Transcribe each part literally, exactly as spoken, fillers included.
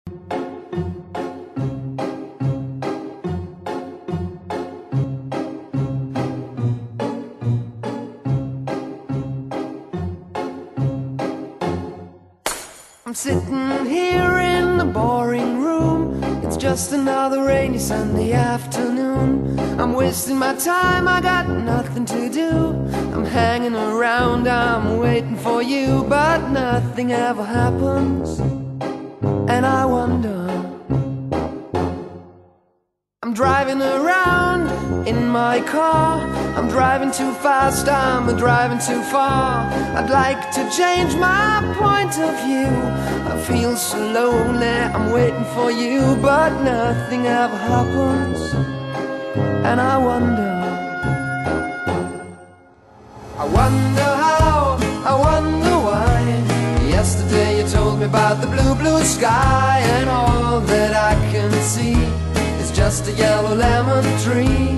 I'm sitting here in the boring room. It's just another rainy Sunday afternoon. I'm wasting my time, I got nothing to do. I'm hanging around, I'm waiting for you, but nothing ever happens. And I wonder, I'm driving around in my car. I'm driving too fast, I'm driving too far. I'd like to change my point of view. I feel so lonely, I'm waiting for you, but nothing ever happens. And I wonder, I wonder how, I wonder why. Yesterday you told me about the blue, blue sky, and all that I can see is just a yellow lemon tree.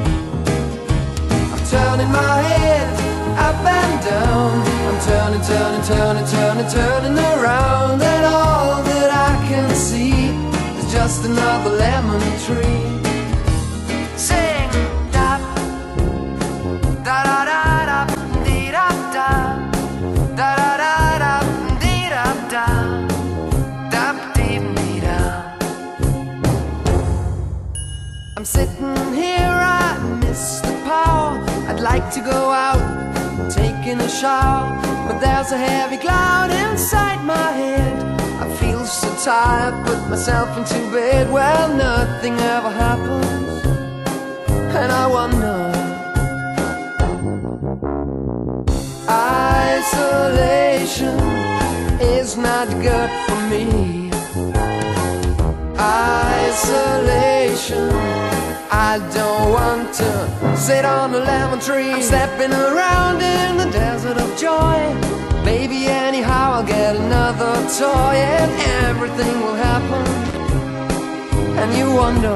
I'm turning my head up and down. I'm turning, turning, turning, turning, turning around, and all that I can see is just another lemon tree. Sing da da da da da dee da da da da da da dee da da da dee dee da. I'm sitting here, I miss the power. I'd like to go out, taking a shower, but there's a heavy cloud inside my head. I feel so tired, put myself into bed. Well, nothing ever happens, and I wonder, isolation is not good for me. Isolation, I don't want to sit on a lemon tree. I'm stepping around in the desert of joy. Maybe anyhow I'll get another toy, and everything will happen. And you wonder,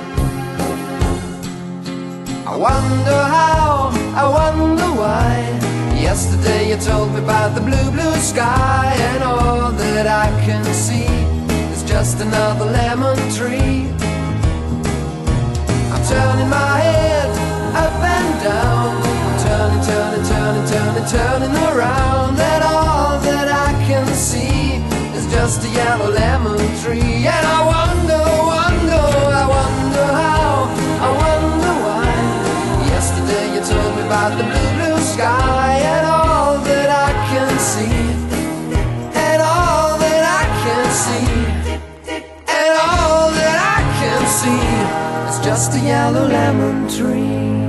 I wonder how, I wonder why. Yesterday you told me about the blue, blue sky, and all that I can see is just another lemon tree. I'm turning my head up and down. I'm turning, turning, turning, turning, turning around, and all that I can see is just a yellow lemon tree. And I wonder, wonder, I wonder how, I wonder why. Yesterday you told me about the blue, blue sky, and all that I can see, and all that I can see, and all that I can see, it's just a yellow lemon tree.